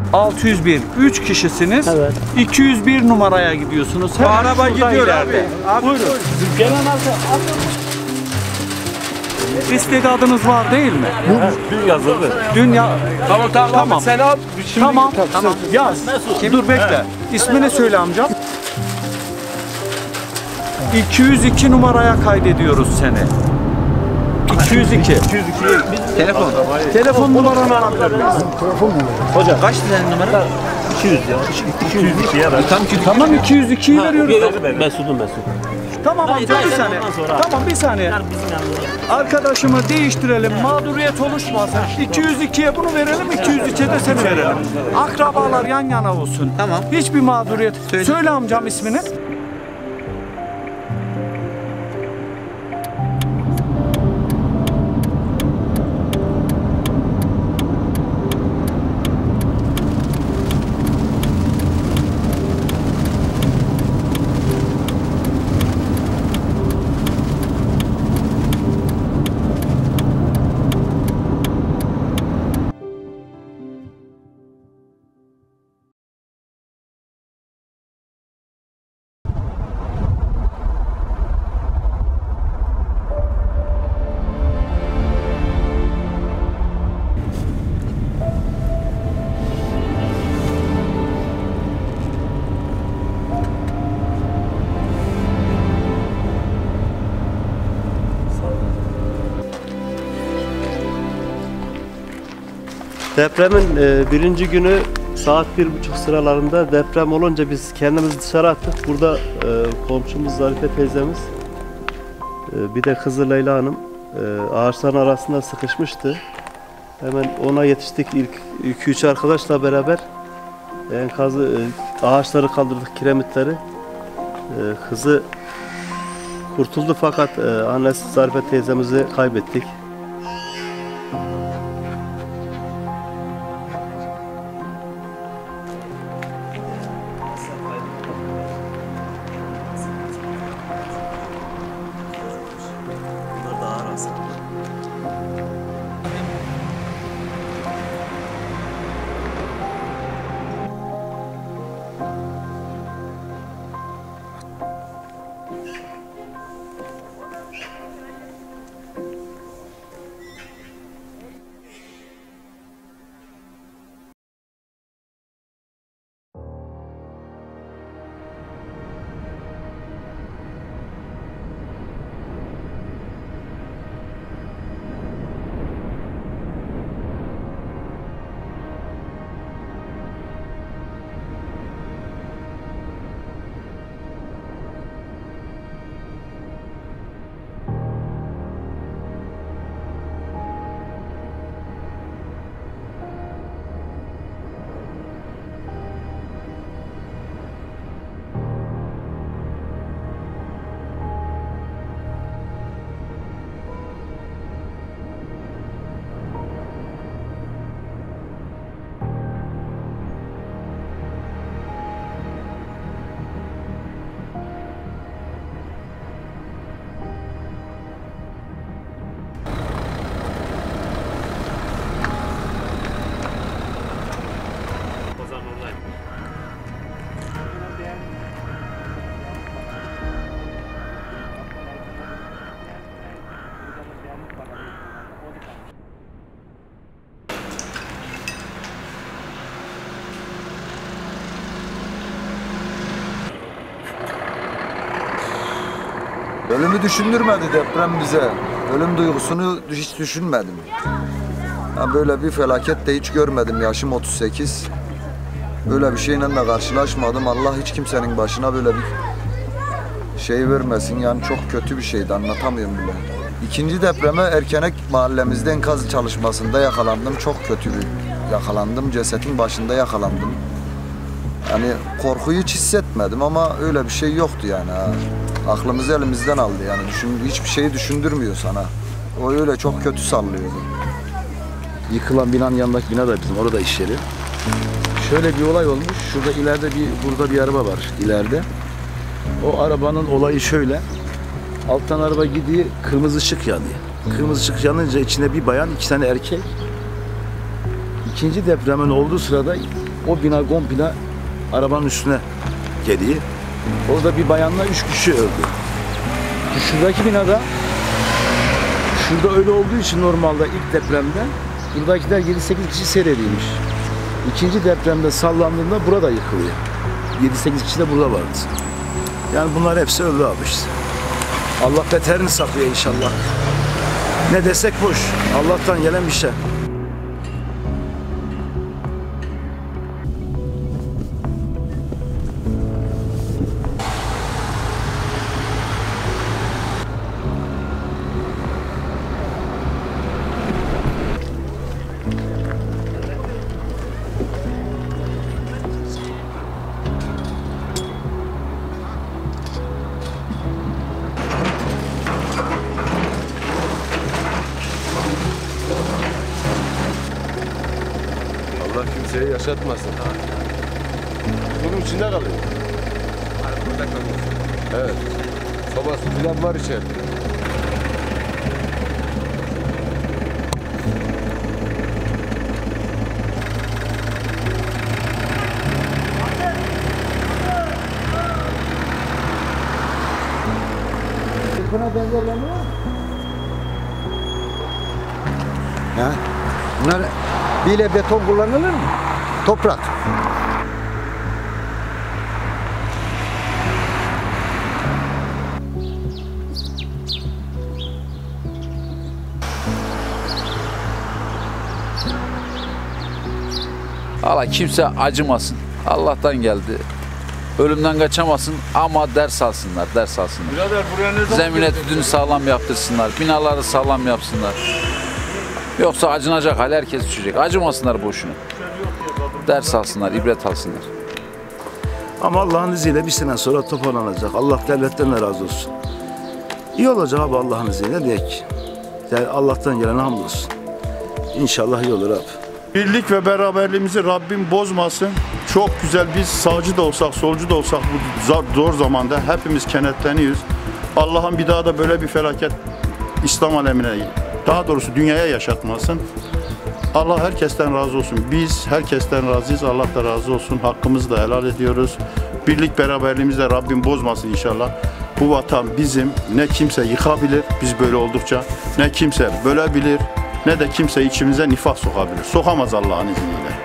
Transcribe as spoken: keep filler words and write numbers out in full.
altı yüz bir. üç kişisiniz. Evet. iki yüz bir numaraya gidiyorsunuz. Bu araba gidiyor abi. Abi Buyurun. Gelen arka. İstidadınız var değil mi? Dün yazıldı. Dünya Tamam tamam, Tamam. Abi, sen al. Şimdi tamam. Tamam. Yaz. Dur bekle. İsmini söyle amcam. iki yüz iki numaraya kaydediyoruz seni. iki yüz iki. Telefon. Telefon numaranı alabilir miyiz? Hocam kaç senin numara? iki yüz ya. iki yüz iki ya. Tam ki Tamam iki yüz ikiyi veriyoruz. Mesut'um Mesut. Tamam amca bir saniye. Tamam bir saniye. Arkadaşımı değiştirelim. Mağduriyet oluşmasın. iki yüz ikiye bunu verelim. iki yüz üçe de seni verelim. Akrabalar yan yana olsun. Tamam. Hiçbir mağduriyet. Söyle. Söyle amcam ismini. Depremin e, birinci günü saat bir buçuk sıralarında deprem olunca biz kendimizi dışarı attık. Burada e, komşumuz Zarife teyzemiz, e, bir de kızı Leyla Hanım e, ağaçların arasında sıkışmıştı. Hemen ona yetiştik ilk iki üç arkadaşla beraber enkazı, e, ağaçları kaldırdık, kiremitleri. E, kızı kurtuldu fakat e, annesi Zarife teyzemizi kaybettik. Ölümü düşündürmedi deprem bize. Ölüm duygusunu hiç düşünmedim. Ben böyle bir felaket de hiç görmedim. Yaşım otuz sekiz. Böyle bir şeyle de karşılaşmadım. Allah hiç kimsenin başına böyle bir şey vermesin. Yani çok kötü bir şeydi, anlatamıyorum bile. İkinci depreme Erkenek mahallemizde enkaz çalışmasında yakalandım. Çok kötü bir yakalandım. Cesetin başında yakalandım. Yani korkuyu hiç hissetmedim ama öyle bir şey yoktu yani. Ha. Aklımızı elimizden aldı yani. Düşün, hiçbir şeyi düşündürmüyor sana. O öyle çok kötü sallıyordu. Yıkılan binanın yanındaki bina da bizim, orada iş yeri. Şöyle bir olay olmuş. Şurada ileride bir, burada bir araba var ileride. O arabanın olayı şöyle. Alttan araba gidiyor, kırmızı ışık yanıyor. Kırmızı ışık yanınca içinde bir bayan, iki tane erkek. İkinci depremin olduğu sırada O bina komple arabanın üstüne geliyor. Orada bir bayanla üç kişi öldü. Şuradaki binada, şurada öyle olduğu için normalde ilk depremde buradakiler yedi sekiz kişi seyredilmiş. İkinci depremde sallandığında burada yıkılıyor. yedi sekiz kişi de burada vardı. Yani bunlar hepsi öldü abi işte. Allah beterini saklıyor inşallah. Ne desek boş. Allah'tan gelen bir şey. Allah kimseyi yaşatmasın. Bunun içinde kalıyor. Burada kalıyor. Evet. Sobası falan var içeride. Ya, bunlar bile beton kullanılır mı? Toprak. Allah kimse acımasın. Allah'tan geldi. Ölümden kaçamasın ama ders alsınlar, ders alsınlar. Zemin etüdünü sağlam yaptırsınlar, binaları sağlam yapsınlar. Yoksa acınacak hal herkes düşecek. Acımasınlar boşuna. Ders alsınlar, ibret alsınlar. Ama Allah'ın izniyle bir sene sonra toparlanacak. Allah devletten de razı olsun. İyi olacak abi Allah'ın izniyle diyek. Yani Allah'tan gelene hamdolsun. İnşallah iyi olur abi. Birlik ve beraberliğimizi Rabbim bozmasın. Çok güzel, biz sağcı da olsak, solcu da olsak bu zor zamanda hepimiz kenetleniyoruz. Allah'ın bir daha da böyle bir felaket İslam alemine, daha doğrusu dünyaya yaşatmasın. Allah herkesten razı olsun. Biz herkesten razıyız. Allah da razı olsun. Hakkımızı da helal ediyoruz. Birlik beraberliğimizi de Rabbim bozmasın inşallah. Bu vatan bizim. Ne kimse yıkabilir biz böyle oldukça. Ne kimse bölebilir. Ne de kimse içimize nifak sokabilir. Sokamaz Allah'ın izniyle.